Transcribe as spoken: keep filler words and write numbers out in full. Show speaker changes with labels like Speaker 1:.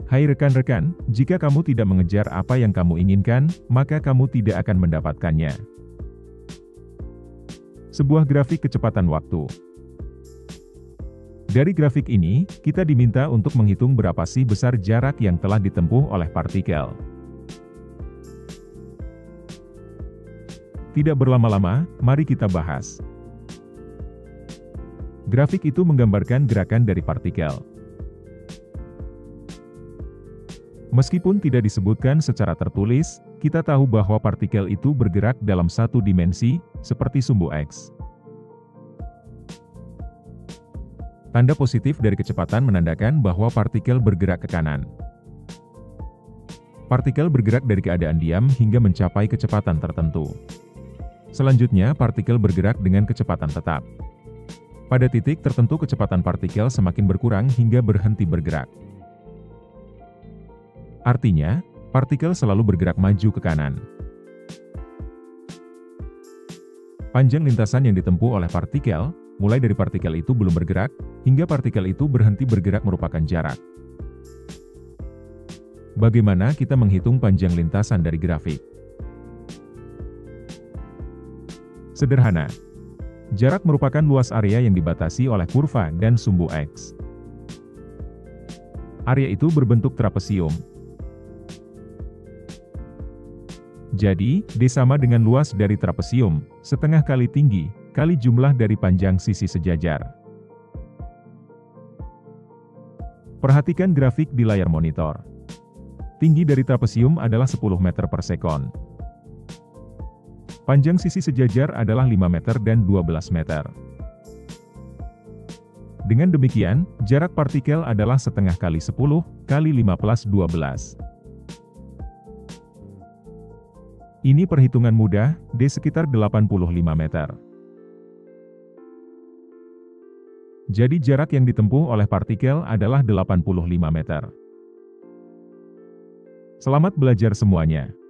Speaker 1: Hai rekan-rekan, jika kamu tidak mengejar apa yang kamu inginkan, maka kamu tidak akan mendapatkannya. Sebuah grafik kecepatan waktu. Dari grafik ini, kita diminta untuk menghitung berapa sih besar jarak yang telah ditempuh oleh partikel. Tidak berlama-lama, mari kita bahas. Grafik itu menggambarkan gerakan dari partikel. Meskipun tidak disebutkan secara tertulis, kita tahu bahwa partikel itu bergerak dalam satu dimensi, seperti sumbu X. Tanda positif dari kecepatan menandakan bahwa partikel bergerak ke kanan. Partikel bergerak dari keadaan diam hingga mencapai kecepatan tertentu. Selanjutnya, partikel bergerak dengan kecepatan tetap. Pada titik tertentu kecepatan partikel semakin berkurang hingga berhenti bergerak. Artinya, partikel selalu bergerak maju ke kanan. Panjang lintasan yang ditempuh oleh partikel, mulai dari partikel itu belum bergerak, hingga partikel itu berhenti bergerak merupakan jarak. Bagaimana kita menghitung panjang lintasan dari grafik? Sederhana. Jarak merupakan luas area yang dibatasi oleh kurva dan sumbu X. Area itu berbentuk trapesium. Jadi, D sama dengan luas dari trapesium, setengah kali tinggi, kali jumlah dari panjang sisi sejajar. Perhatikan grafik di layar monitor. Tinggi dari trapesium adalah sepuluh meter per sekon. Panjang sisi sejajar adalah lima meter dan dua belas meter. Dengan demikian, jarak partikel adalah setengah kali sepuluh, kali lima belas dua belas. Ini perhitungan mudah, D sekitar delapan puluh lima meter. Jadi jarak yang ditempuh oleh partikel adalah delapan puluh lima meter. Selamat belajar semuanya.